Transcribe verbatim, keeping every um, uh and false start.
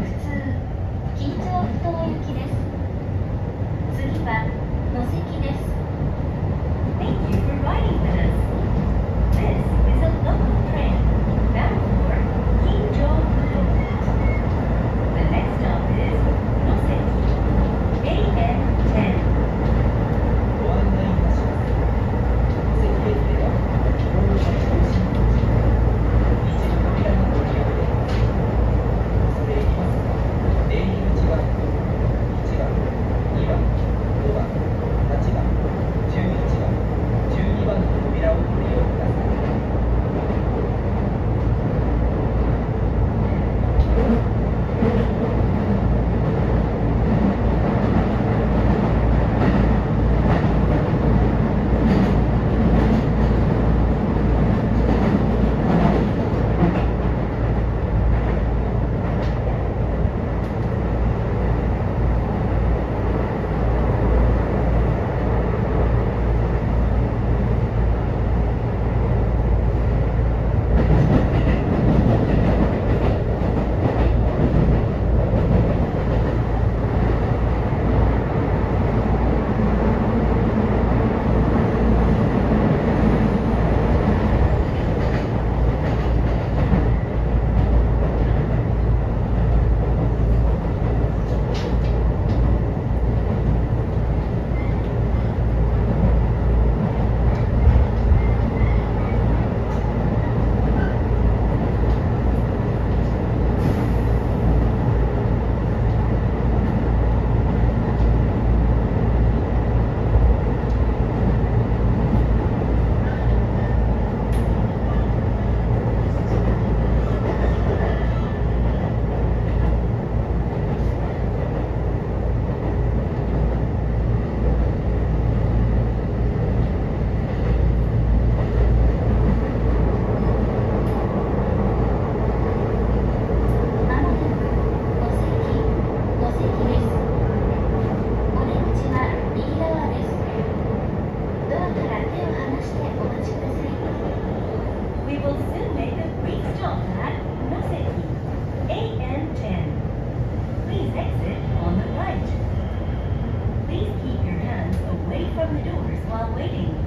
近畿町不当行きです。次は野関です。 Thank you for riding with us. This is a local train bound for Kinjo Fudo. The next stop is Noseki, A M ten. ご案内いたします。関駅では乗車中心口一時扉がご利用できます。恐れ入りますが、出入り口番号いちばん、にばん、ごばん、はちばん、じゅういちばん、じゅうにばんの扉をご利用ください。 We will soon make a brief stop at Noseki, A M ten. Please exit on the right. Please keep your hands away from the doors while waiting.